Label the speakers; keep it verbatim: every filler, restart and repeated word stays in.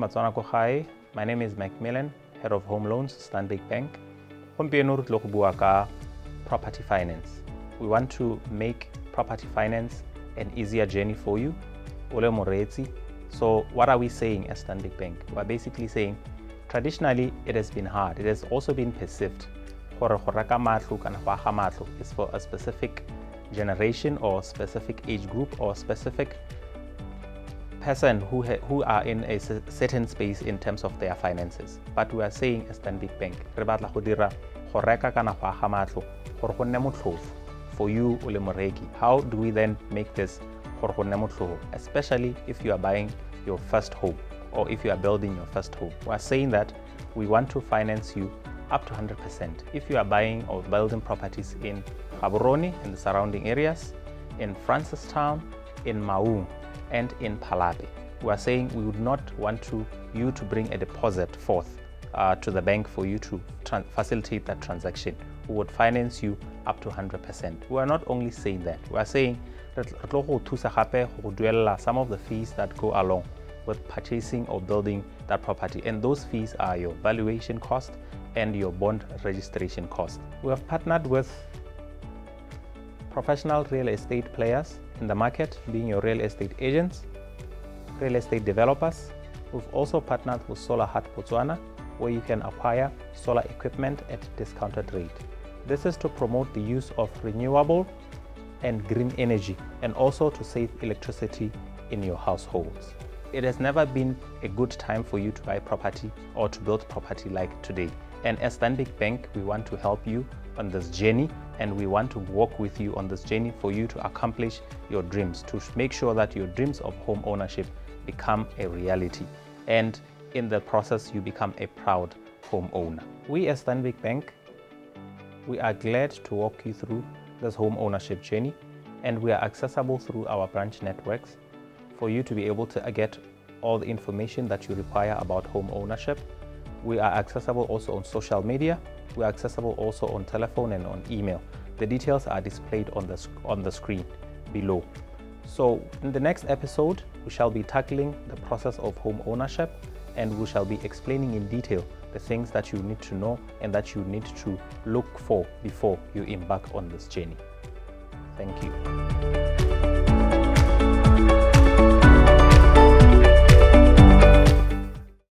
Speaker 1: Motswana ko gae. My name is Macmillan, Head of Home Loans, Stanbic Bank. Gompieno re tlo go bua ka property finance. We want to make property finance an easier journey for you. Ole moretsi. So what are we saying as Stanbic Bank? We're basically saying traditionally it has been hard. It has also been perceived. Gore go reka matlo kana go aga matlo is for a specific generation or specific age group or specific person who who are in a certain space in terms of their finances. But we are saying as Stanbic Bank, re batla go dira go reka kana go aga matlo gore go nne motlhofo for you o le moreki. How do we then make this gore go nne motlhofo, especially if you are buying your first home or if you are building your first home? We are saying that we want to finance you up to one hundred percent. If you are buying or building properties in Gaborone and the surrounding areas, in Francistown, in Maung, and in Palape, we are saying we would not want to you to bring a deposit forth uh, to the bank for you to facilitate that transaction. We would finance you up to one hundred percent. We are not only saying that, we are saying that some of the fees that go along with purchasing or building that property, and those fees are your valuation cost and your bond registration cost. We have partnered with professional real estate players in the market, being your real estate agents, real estate developers. We've also partnered with Solar Hut Botswana, where you can acquire solar equipment at discounted rate. This is to promote the use of renewable and green energy, and also to save electricity in your households. It has never been a good time for you to buy property or to build property like today. And as Stanbic Bank, we want to help you on this journey, and we want to walk with you on this journey for you to accomplish your dreams, to make sure that your dreams of home ownership become a reality. And in the process, you become a proud homeowner. We as Stanbic Bank, we are glad to walk you through this home ownership journey, and we are accessible through our branch networks for you to be able to get all the information that you require about home ownership. We are accessible also on social media. We are accessible also on telephone and on email. The details are displayed on the, on the screen below. So in the next episode, we shall be tackling the process of home ownership, and we shall be explaining in detail the things that you need to know and that you need to look for before you embark on this journey. Thank you.